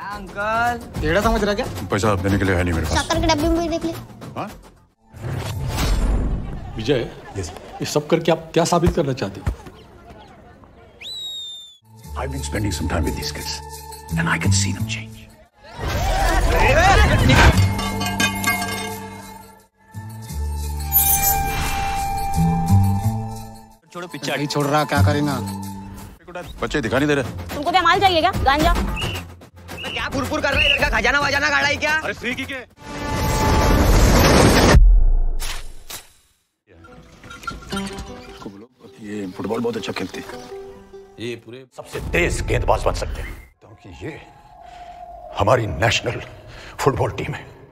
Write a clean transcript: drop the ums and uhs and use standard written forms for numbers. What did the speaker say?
Uncle टेढ़ा समझ रहा क्या? पैसा देने के लिए है नहीं मेरे पास। शक्कर के डब्बे में भी देख ले। हाँ? विजय, ये सब करके आप क्या साबित करना चाहते हो? I've been spending some time with these kids, and I can see them change. छोड़ो पिक्चर। नहीं छोड़ रहा, क्या करेगा? बच्चे दिखा नहीं दे रहे। तुमको क्या माल चाहिए क्या? गांजा? क्या फुरफुर कर रहा है? इधर का खजाना वजाना गाड़ा है क्या? अरे फ्री की के? ये फुटबॉल बहुत अच्छा खेलते हैं। ये पूरे सबसे तेज गेंदबाज बन सकते हैं क्योंकि ये हमारी नेशनल फुटबॉल टीम है।